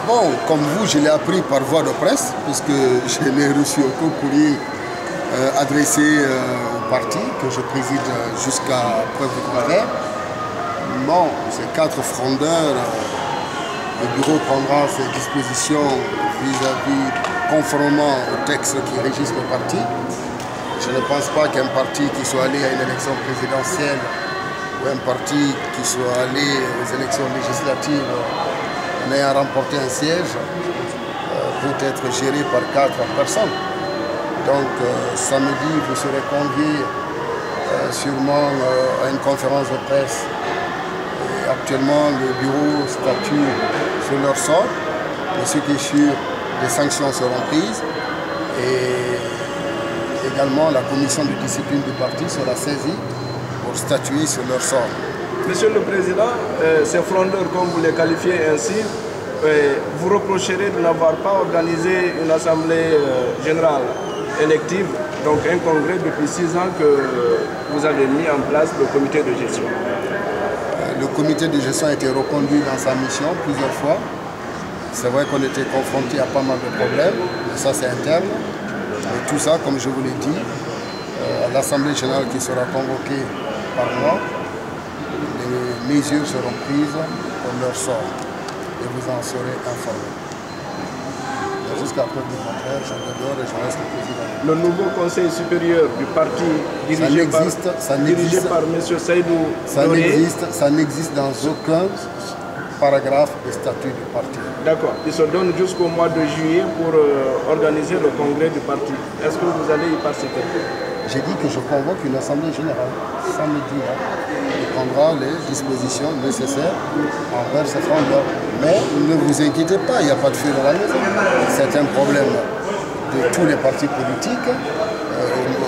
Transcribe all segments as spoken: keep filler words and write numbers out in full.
Bon, comme vous, je l'ai appris par voie de presse, puisque je l'ai reçu au courrier euh, adressé euh, au parti, que je préside jusqu'à preuve du contraire. Bon, ces quatre frondeurs, euh, le bureau prendra ses dispositions vis-à-vis, conformément aux textes qui régissent le parti. Je ne pense pas qu'un parti qui soit allé à une élection présidentielle ou un parti qui soit allé aux élections législatives en ayant remporté un siège euh, peut être géré par quatre personnes. Donc euh, samedi, vous serez conviés euh, sûrement euh, à une conférence de presse. Et actuellement, le bureau statue sur leur sort. Mais ce qui est sûr, des sanctions seront prises. Et également, la commission de discipline du parti sera saisie pour statuer sur leur sort. Monsieur le Président, euh, ces frondeurs, comme vous les qualifiez ainsi, euh, vous reprocherez de n'avoir pas organisé une assemblée euh, générale élective, donc un congrès depuis six ans que vous avez mis en place le comité de gestion. Euh, le comité de gestion a été reconduit dans sa mission plusieurs fois. C'est vrai qu'on était confronté à pas mal de problèmes, mais ça c'est interne. Et tout ça, comme je vous l'ai dit, euh, à l'Assemblée générale qui sera convoquée par mois, les mesures seront prises pour leur sort et vous en serez informés. Jusqu'à preuve du contraire, je demeure et je reste le président. Le nouveau conseil supérieur du parti dirigé, par, ça dirigé par M. Seydou ça n'existe, ça n'existe dans aucun paragraphe des statuts du parti. D'accord. Il se donne jusqu'au mois de juillet pour euh, organiser le congrès du parti. Est-ce que vous allez y participer? J'ai dit que je convoque une assemblée générale samedi. Hein, qui prendra les dispositions nécessaires envers ces frondeurs. Mais ne vous inquiétez pas, il n'y a pas de feu dans la maison. C'est un problème de tous les partis politiques. Euh,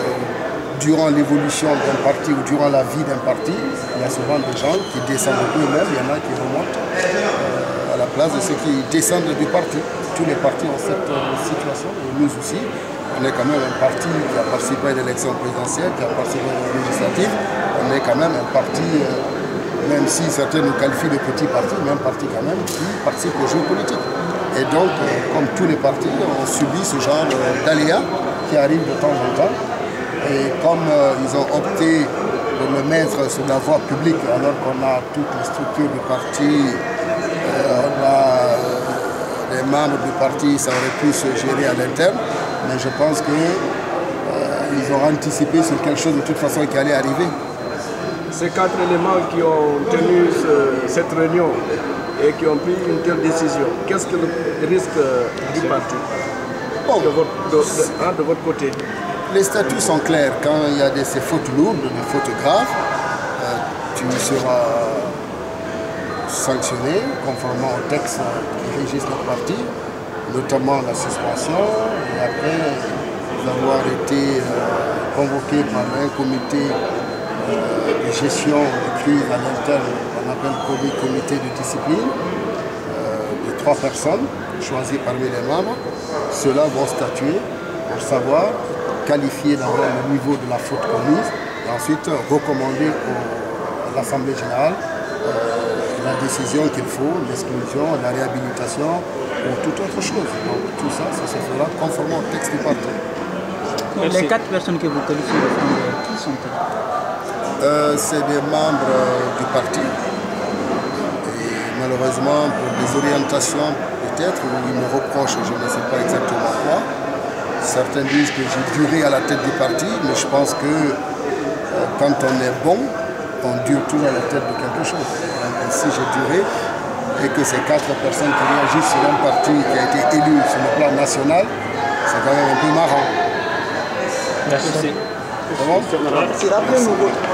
durant l'évolution d'un parti ou durant la vie d'un parti, il y a souvent des gens qui descendent d'eux-mêmes, il y en a qui remontent euh, à la place de ceux qui descendent du parti. Tous les partis ont cette euh, situation, et nous aussi. On est quand même un parti qui a participé à l'élection présidentielle, qui a participé à la législative. On est quand même un parti, euh, même si certains nous qualifient de petit parti, mais un parti quand même qui participe aux jeux politiques. Et donc, euh, comme tous les partis, on subit ce genre euh, d'aléas qui arrivent de temps en temps. Et comme euh, ils ont opté de le mettre sur la voie publique, alors qu'on a toutes les structures du parti, euh, on a euh, les membres du parti, ça aurait pu se gérer à l'interne. Mais je pense qu'ils euh, ont anticipé sur quelque chose de toute façon qui allait arriver. Ces quatre éléments qui ont tenu ce, cette réunion et qui ont pris une telle décision, qu'est-ce que le risque du parti bon, de, votre, de, de, hein, de votre côté? Les statuts sont clairs. Quand il y a des, ces fautes lourdes, des fautes graves, euh, tu seras sanctionné conformément au texte qui régisse notre parti, notamment la suspension, et après avoir été euh, convoqué par un comité euh, de gestion de crise à l'interne, qu'on appelle le comité de discipline, euh, de trois personnes choisies parmi les membres. Ceux-là vont statuer pour savoir qualifier d'abord le niveau de la faute commise et ensuite recommander à l'Assemblée générale euh, la décision qu'il faut, l'exclusion, la réhabilitation ou toute autre chose. Donc tout ça, ça se fera conformément au texte du parti. Les quatre personnes que vous qualifiez de frondeurs, qui sont-elles? euh, C'est des membres euh, du parti. Et malheureusement, pour des orientations peut-être, où ils me reprochent, je ne sais pas exactement quoi. Certains disent que j'ai duré à la tête du parti, mais je pense que euh, quand on est bon, on dure toujours à la tête de quelque chose. Donc, si j'ai duré, et que ces quatre personnes qui réagissent sur un parti qui a été élu sur le plan national, c'est quand même un peu marrant. Merci. C'est bon ? Merci.